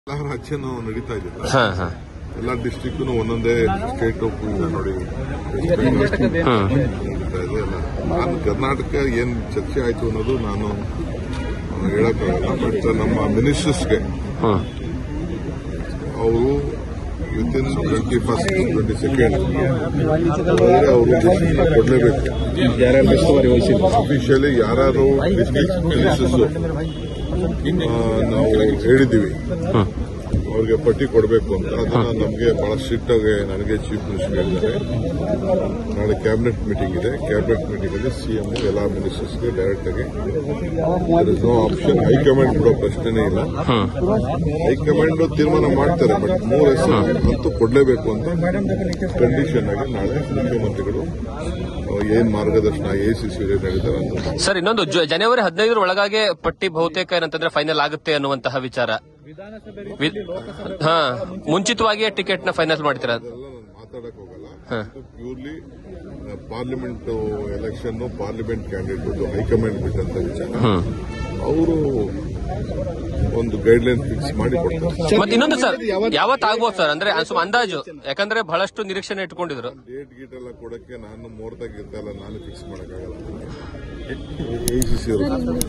ಎಲ್ಲ ರಾಜ್ಯನೂ ನಡೀತಾ ಇದೆ. ಎಲ್ಲ ಡಿಸ್ಟ್ರಿಕ್ಟ್ ಒಂದೊಂದೇ ಸ್ಟೇಟ್ ನೋಡಿ ನಡೀತಾ ಇದೆ. ನಾನು ಕರ್ನಾಟಕ ಏನ್ ಚರ್ಚೆ ಆಯ್ತು ಅನ್ನೋದು ನಾನು ಹೇಳಕ್ಕಾಗಲ್ಲ. ಬಟ್ ನಮ್ಮ ಮಿನಿಸ್ಟರ್ಸ್ಗೆ ಅವರು ವಿತಿನ್ 21st 22nd ಅವರು ಕೊಡಲೇಬೇಕು. ಅಫಿಷಿಯಲಿ ಯಾರು ಡಿಸ್ಟ್ರಿಕ್ಟ್ ಮಿನಿಸ್ಟರ್ಸ್ ನಾವು ಹೇಳಿದ್ದೀವಿ ಅವ್ರಿಗೆ ಪಟ್ಟಿ ಕೊಡಬೇಕು ಅಂತ. ಅದನ್ನ ನಮಗೆ ಬಹಳ ಸ್ಟ್ರಿಕ್ಟ್ ಆಗಿ ನನಗೆ ಚೀಫ್ ಮಿನಿಸ್ಟರ್ ಹೇಳಿದ್ದಾರೆ. ನಾಳೆ ಕ್ಯಾಬಿನೆಟ್ ಮೀಟಿಂಗ್ ಇದೆ. ಕ್ಯಾಬಿನೆಟ್ ಮೀಟಿಂಗ್ ಅಲ್ಲಿ ಸಿಎಂ ಎಲ್ಲಾ ಮಿನಿಸ್ಟರ್ಸ್ಗೆ ಡೈರೆಕ್ಟ್ ಆಗಿ ನೋ ಆಪ್ಷನ್. ಹೈಕಮಾಂಡ್ ಬಿಡೋ ಪ್ರಶ್ನೆನೇ ಇಲ್ಲ. ಹೈಕಮಾಂಡ್ ತೀರ್ಮಾನ ಮಾಡ್ತಾರೆ. ಬಟ್ 3 ಹೆಸರು ಅಂತೂ ಕೊಡಲೇಬೇಕು ಅಂತ ಕಂಡೀಷನ್ ಆಗಿ ನಾಳೆ ಮುಖ್ಯಮಂತ್ರಿಗಳು ಏನ್ ಮಾರ್ಗದರ್ಶನ ಎಸಿಸಿ ನಡೆದಿದ್ದಾರೆ ಅಂತ. ಸರ್, ಇನ್ನೊಂದು ಜನವರಿ 15ರ ಒಳಗಾಗಿ ಪಟ್ಟಿ ಬಹುತೇಕ ಏನಂತಂದ್ರೆ ಫೈನಲ್ ಆಗುತ್ತೆ ಅನ್ನುವಂತಹ ವಿಚಾರ. ಮುಂಚಿತವಾಗಿಯೇ ಟಿಕೆಟ್ ನ ಫೈನಲ್ ಮಾಡ್ತೀರಾ? ಮಾತಾಡಕ್ ಹೋಗಲ್ಲ. Purely parliament election parliament candidate high command ಬಿಟ್ಟಂತ ವಿಚಾರ. ಅವರು ಒಂದು ಗೈಡ್ಲೈನ್ ಫಿಕ್ಸ್ ಮಾಡಿ ಕೊಡ್ತಾರೆ. ಮತ್ತೆ ಇನ್ನೊಂದು ಸರ್, ಯಾವತ್ತು ಆಗ್ಬೋದು ಸರ್? ಅಂದ್ರೆ ಅಂದಾಜು, ಯಾಕಂದ್ರೆ ಬಹಳಷ್ಟು ನಿರೀಕ್ಷಣೆ ಇಟ್ಕೊಂಡಿದ್ರು. ಡೇಟ್ ಗೀಟ್ ಎಲ್ಲ ಕೊಡಕ್ಕೆ ನಾನು ಮುಹೂರ್ತ ಗಿರ್ತ ಎಲ್ಲ ನಾನು ಫಿಕ್ಸ್ ಮಾಡಕ್ಕಾಗಲ್ಲ. ಎಸಿಸಿ ಅವರು